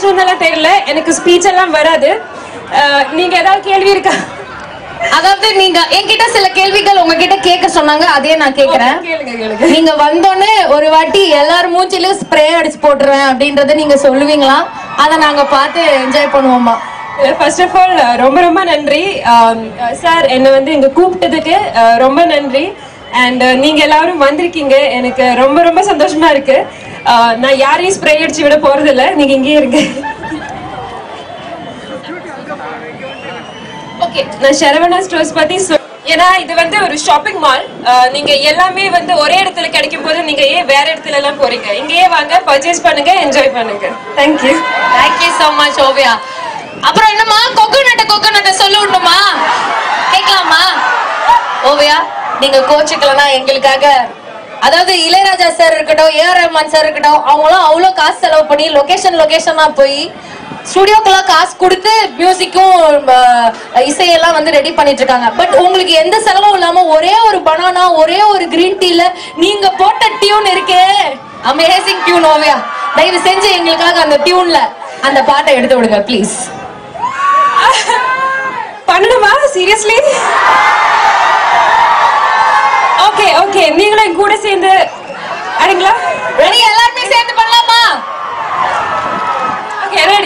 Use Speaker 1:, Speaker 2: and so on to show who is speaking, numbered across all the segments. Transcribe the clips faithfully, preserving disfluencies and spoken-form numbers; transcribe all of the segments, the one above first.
Speaker 1: பேசணும்னால தெரியல, எனக்கு ஸ்பீச் எல்லாம் வராது. நீங்க ஏதாவது கேள்வி இருக்கா?
Speaker 2: அதாவது நீங்க என்கிட்ட சில கேள்விகள் உங்ககிட்ட கேட்க சொன்னாங்க, அதே நான் கேக்குறேன். நீங்க வந்தோடனே ஒரு வாட்டி எல்லாரும் மூச்சிலும் ஸ்ப்ரே அடிச்சு போட்டுருவேன் அப்படின்றத நீங்க சொல்லுவீங்களா? அதை நாங்க பார்த்து என்ஜாய் பண்ணுவோமா?
Speaker 1: ஃபர்ஸ்ட் ஆஃப் ஆல் ரொம்ப ரொம்ப நன்றி சார், என்னை வந்து இங்க கூப்பிட்டதுக்கு ரொம்ப நன்றி. அண்ட் நீங்க எல்லாரும் வந்திருக்கீங்க, எனக்கு ரொம்ப ரொம்ப சந்தோஷமா இருக்கு. நான் யாரையும் ஸ்ப்ரே அடிச்சு விட போறது இல்லை, நீங்க இங்கேயே இருங்க. ஓகே, நான் சரவணா ஸ்டோர்ஸ் பத்தி சொல் ஏன்னா இது வந்து ஒரு ஷாப்பிங் மால். நீங்க எல்லாமே வந்து ஒரே இடத்துல கிடைக்கும் போது நீங்க ஏன் வேற இடத்துல எல்லாம் போறீங்க? இங்கேயே வாங்க, பர்ச்சேஸ் பண்ணுங்க, என்ஜாய் பண்ணுங்க. Thank you
Speaker 2: thank you so much Oviya. அப்புறம் என்னமா கொக்கோனட் கொக்கோனட் சொல்ல விடணுமா? கேட்கலாமா? ஓவியா, நீங்க கோச்சுக்கலன்னா எங்களுக்காக, அதாவது இளையராஜா சார் இருக்கட்டும், ஏஆர் ரஹ்மான் சார் இருக்கட்டும், அவங்களும் அவ்வளோ காசு செலவு பண்ணி லொகேஷன் லொகேஷனா போய் ஸ்டுடியோக்கெல்லாம் காசு கொடுத்து மியூசிக்கும் இசையெல்லாம் வந்து ரெடி பண்ணிட்டு இருக்காங்க. பட் உங்களுக்கு எந்த செலவும் இல்லாம ஒரே ஒரு பனானா, ஒரே ஒரு கிரீன் டீல நீங்க போட்ட டியூன் இருக்கே, அமேசிங் டியூன் ஓவியா. தயவு செஞ்சு எங்களுக்காக அந்த டியூன்ல அந்த பாட்டை எடுத்து விடுங்க ப்ளீஸ்.
Speaker 1: பண்ணணுமா? சீரியஸ்லி? ஓகே ஓகே, நீங்களும் கூட சேர்ந்து அடிங்களா?
Speaker 2: ரெடி? எல்லாருமே சேர்ந்து பண்ணலாமா?
Speaker 1: Okay, ready.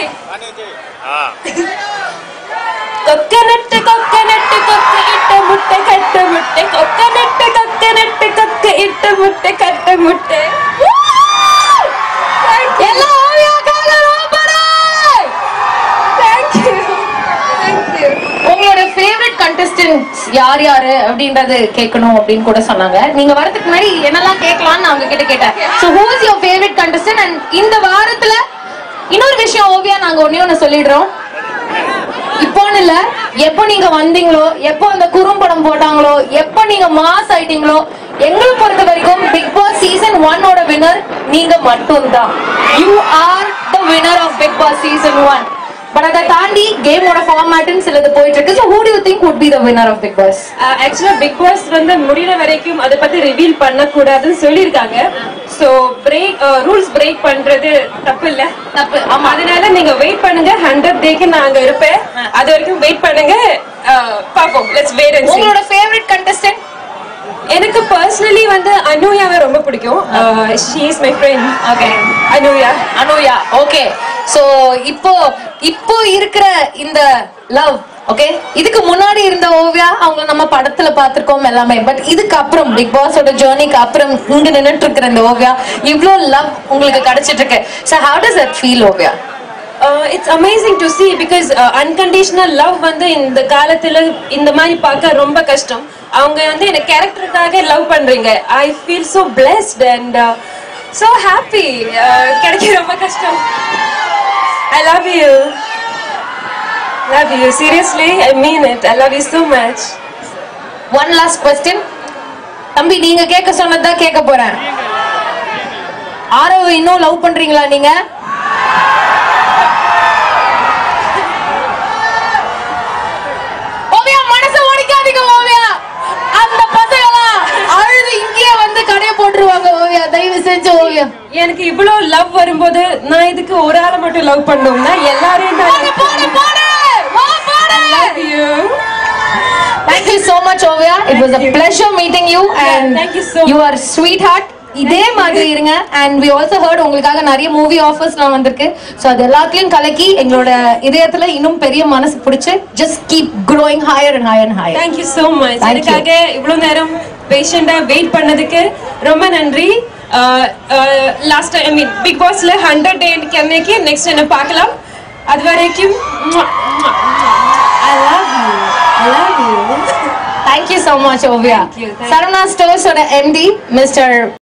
Speaker 1: கொக்கனட் கொக்கனட் கொக்க இட்ட முட்டை கட்ட முட்டை, கொக்கனட் கொக்கனட் கொக்க இட்ட முட்டை கட்ட முட்டை.
Speaker 2: எல்லாம் ஓவியாக்காக ரோபரே.
Speaker 1: Thank you thank you.
Speaker 2: உங்களோட ஃபேவரட் கண்டெஸ்டன்ட்ஸ் யார் யாரு அப்படின்றது கேட்கணும் அப்படின்னு கூட சொன்னாங்க. நீங்க வரதுக்கு முன்னாடி என்னெல்லாம் கேட்கலாம்னு நான் உங்ககிட்ட கேட்டேன். So who is your favorite contestant? And இந்த வாரத்துல இன்னொரு விஷயம் ஓவியா, நாங்க ஒண்ணே ஒண்ணு சொல்லிடுறோம். இப்போன்னு இல்ல, எப்போ நீங்க வந்தீங்களோ, எப்போ அந்த குறும்படம் போட்டாங்களோ, எப்போ நீங்க மாஸ் ஆயிட்டீங்களோ, எங்களை பொறுத்த வரைக்கும் பிக் பாஸ் சீசன் ஒன்னோட வினர் நீங்க மட்டும்தான். You are the winner of Bigg Boss season one. But அதை தாண்டி கேமோட ஃபார்மேட்னு சிலது போயிட்டு இருக்கு. So who do you think would be the winner of Big Boss?
Speaker 1: ஆக்சுவலா பிக் பாஸ் வந்து முடிகிற வரைக்கும் அதை பத்தி ரிவீல் பண்ண கூடாதுன்னு சொல்லியிருக்காங்க. சோ பிரேக் ரூல்ஸ் பிரேக் பண்றது தப்பு இல்ல?
Speaker 2: தப்பு.
Speaker 1: ஆமா, அதனால நீங்க வெயிட் பண்ணுங்க. ஹண்ட்ரட் டேக்கு நான் அங்க இருப்பேன், அது வரைக்கும் வெயிட் பண்ணுங்க, பாப்போம். Let's wait and see.
Speaker 2: உங்களோட ஃபேவரட் கண்டெஸ்டன்ட்?
Speaker 1: எனக்கு பர்சனலி வந்து அனுயாவை ரொம்ப பிடிக்கும். She is my friend. Okay, Anuya.
Speaker 2: Anuya, okay. So இப்போ இப்போ இருக்கிற இந்த லவ், ஓகே, இதுக்கு முன்னாடி இருந்த ஓவியா அவங்க நம்ம படத்துல பாத்திருக்கோம் எல்லாமே. பட் இதுக்கு அப்புறம் பிக் பாஸோட ஜர்னிக்கு அப்புறம் இங்க நின்னுட்டு இருக்கிற இந்த ஓவியா, இவ்ளோ லவ் உங்களுக்கு கிடைச்சிட்டு இருக்கு. So how does that feel Oviya?
Speaker 1: It's amazing to see because unconditional love வந்து இந்த காலத்துல இந்த மாதிரி பார்க்க ரொம்ப கஷ்டம். அவங்க வந்து என்ன கேரக்டருக்காக லவ் பண்றீங்க. I feel so blessed and uh, so happy. கிடைக்க ரொம்ப கஷ்டம். I love you. Love you. Seriously, I mean it. I love you so much.
Speaker 2: One last question. தம்பி, நீங்க கேட்க சொன்னதா கேட்க போறேன். ஆரவ் இன்னும் லவ் பண்றீங்களா நீங்க? ஓவியா, மனசை ஒடிக்காதீங்க ஓவியா. அந்த பசங்கலாம் அழுது இங்கேயே வந்து கடைய போட்டுருவாங்க ஓவியா. தயவு செஞ்சு ஓவியா,
Speaker 1: எனக்கு இவ்வளவு லவ் வரும்போது நான் இதுக்கு ஒரு ஆளை மட்டும் லவ் பண்ணோம்னா எல்லாரையும்
Speaker 2: போடு போடு போடு வா போடு.
Speaker 1: love you.
Speaker 2: Thank you so much Oviya. It was a pleasure meeting you and
Speaker 1: yeah, thank you so
Speaker 2: you are sweetheart. இதே மாதிரி இருங்க. And we also heard உங்களுக்காக நிறைய மூவி ஆஃபர்ஸ்லாம் வந்திருக்கு. ஸோ அது எல்லாத்தையும் கலக்கி எங்களோட இதயத்துல இன்னும் பெரிய மனசு பிடிச்சு just keep growing higher and higher and higher.
Speaker 1: Thank you so much. எனக்காக இவ்வளவு நேரம் பேஷண்டா வெயிட் பண்ணதுக்கு ரொம்ப நன்றி. லாஸ்ட் ஐ மீன் பிக் பாஸ்ல ஹண்ட்ரட் டே கண்ணைக்கு நெக்ஸ்ட் என்ன பார்க்கலாம். அது வரைக்கும் I love you. I love you.
Speaker 2: Thank you so much Oviya.
Speaker 1: Thank you.
Speaker 2: Saravana ஸ்டோர்ஸோட எம்டி மிஸ்டர்